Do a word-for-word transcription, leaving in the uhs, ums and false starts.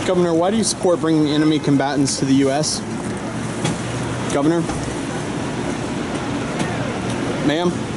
Governor, why do you support bringing enemy combatants to the U S? Governor? Ma'am?